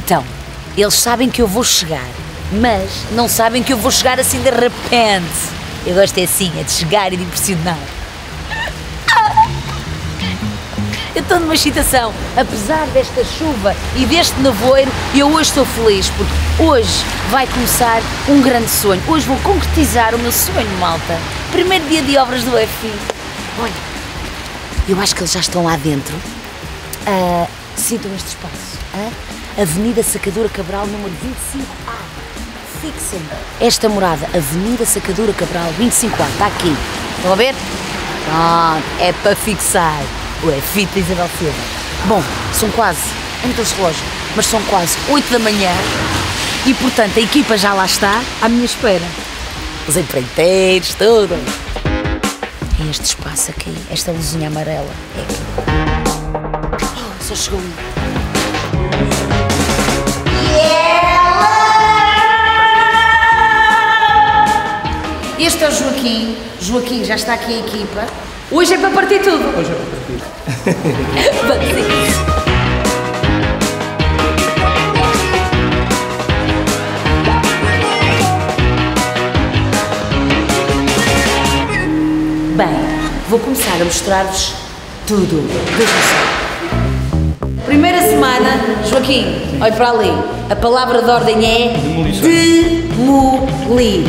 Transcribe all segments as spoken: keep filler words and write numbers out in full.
Então, eles sabem que eu vou chegar, mas não sabem que eu vou chegar assim de repente. Eu gosto é assim, é de chegar e de impressionar. Eu estou numa excitação. Apesar desta chuva e deste nevoeiro, eu hoje estou feliz, porque hoje vai começar um grande sonho. Hoje vou concretizar o meu sonho, malta. Primeiro dia de obras do F I. Olha, eu acho que eles já estão lá dentro. Uh, sintam este espaço. Uh? Avenida Sacadura Cabral, número vinte e cinco A. Fixem esta morada, Avenida Sacadura Cabral, vinte e cinco A. Está aqui. Estão a ver? Pronto, é para fixar. O F I da Isabel Silva. Bom, são quase, é muito relógio, mas são quase oito da manhã e, portanto, a equipa já lá está à minha espera. Os empreiteiros, tudo. É este espaço aqui, esta luzinha amarela. É aqui. Oh, só chegou um. Este é o Joaquim. Joaquim, já está aqui a equipa. Hoje é para partir tudo. Hoje é para partir. Bem, vou começar a mostrar-vos tudo. Vejam só. Primeira semana, Joaquim, olhe para ali. A palavra de ordem é demolir.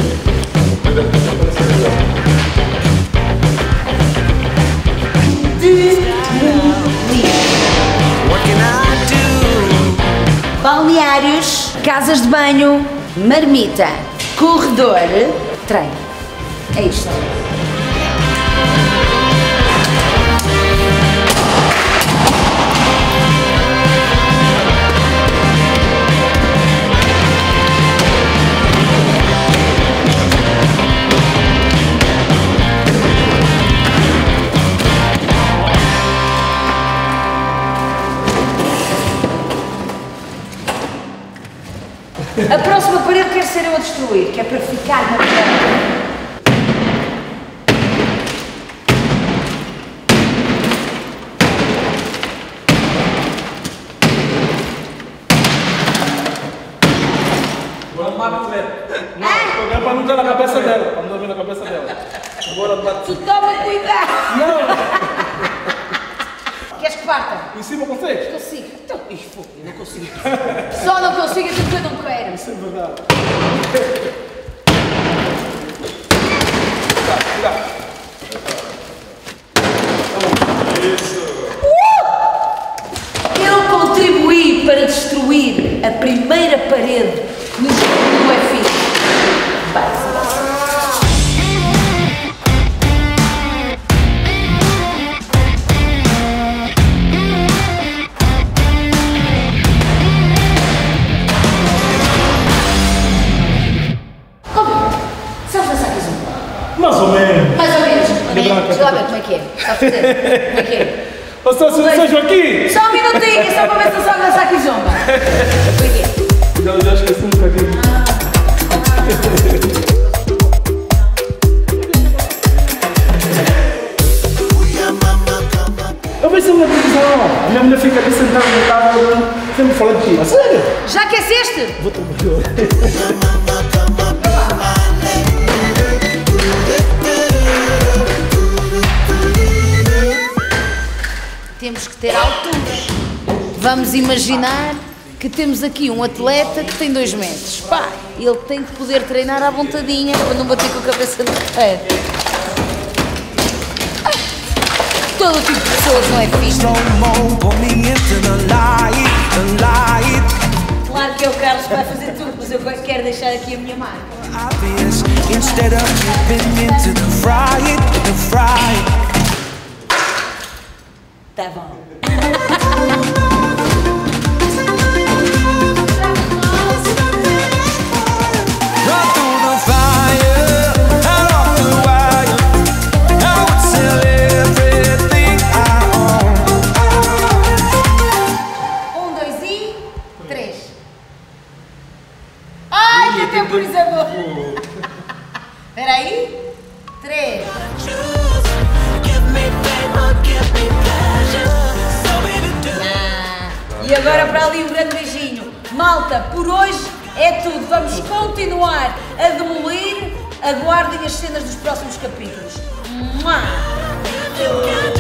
Balneários, casas de banho, marmita, corredor, trem. É isto. A próxima parede quer ser eu a destruir, que é para ficar na parede. Agora mata o Fred. Não, é para não estar na cabeça dela, para não dormir na cabeça dela. Agora bate. Tu toma cuidado! Não! Queres que parta? Em cima consegues? Consigo. Então, Ih, fogo, eu não consigo. só não consigo porque eu não quero. Isso é verdade. Cuidado, Uh! Eu contribuí para destruir a primeira parede no jogo do F I. Base. mais ou menos. Mais ou menos. Deixa lá ver como é que é. Está a fazer? Como é que é? Ô, São Joaquim! Só um minutinho, só para ver se não sabe dançar aqui zomba. Como é que é? Já, já esqueci um bocadinho. Eu vejo na televisão. A minha mulher fica ali sentada no carro, sempre falando de ti. A sério? Já aqueceste? Vou trabalhar. Temos que ter alturas. Vamos imaginar que temos aqui um atleta que tem dois metros. Pá, ele tem que poder treinar à vontadinha para não bater com a cabeça no pé. Todo tipo de pessoas não é fixe. Claro que é o Carlos que vai fazer tudo, mas eu quero deixar aqui a minha marca. Tá bom. Um, dois e três. Ai, que temporizador! Espera aí. Três. E agora para ali um grande beijinho. Malta, por hoje é tudo. Vamos continuar a demolir. Aguardem as cenas dos próximos capítulos. Mua!